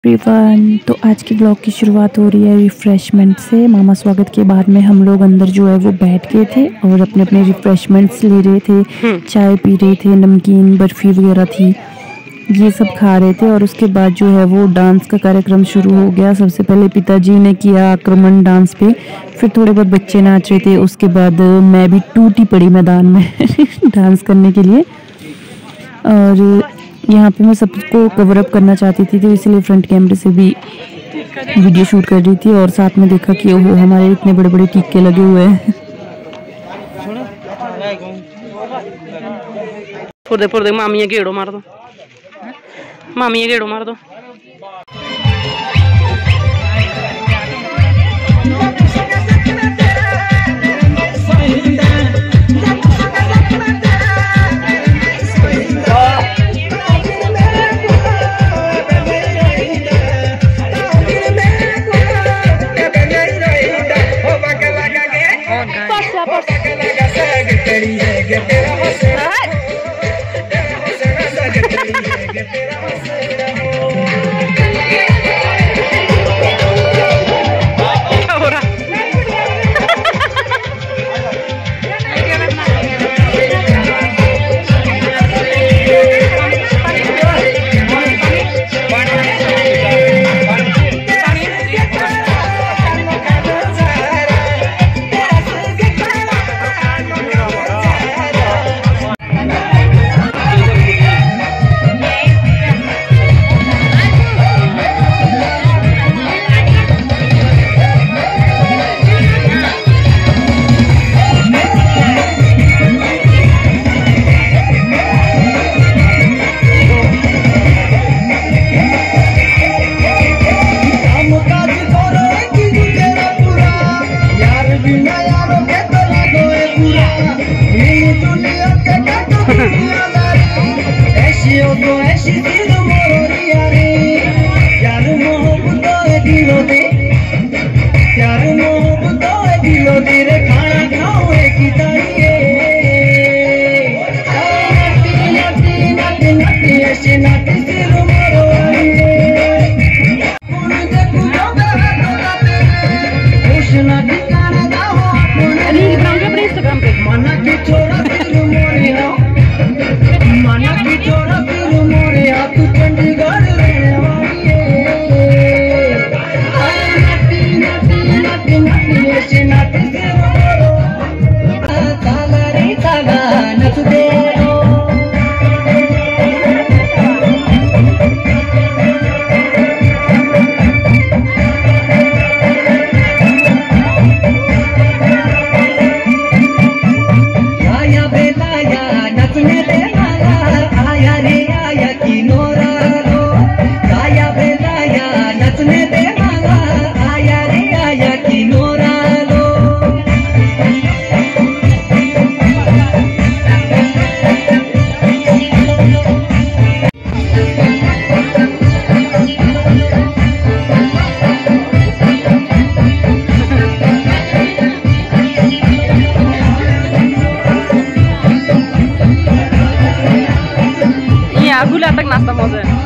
Everyone, तो आज की ब्लॉग की शुरुआत हो रही है रिफ़्रेशमेंट से। मामा स्वागत के बाद में हम लोग अंदर जो है वो बैठ गए थे और अपने अपने रिफ़्रेशमेंट्स ले रहे थे। चाय पी रहे थे, नमकीन बर्फ़ी वगैरह थी, ये सब खा रहे थे। और उसके बाद जो है वो डांस का कार्यक्रम शुरू हो गया। सबसे पहले पिताजी ने किया आक्रमण डांस पे, फिर थोड़े बहुत बच्चे नाच रहे थे। उसके बाद मैं भी टूटी पड़ी मैदान में डांस करने के लिए। और यहाँ पे मैं सबको कवर अप करना चाहती थी, तो इसलिए फ्रंट कैमरे से भी वीडियो शूट कर रही थी। और साथ में देखा कि ओहो, हमारे इतने बड़े बड़े टीके लगे हुए हैं। पुरदे मामी गेड़ो मार दो, मामी गेड़ो मार दो। गुला तक नाश्ता मौज है।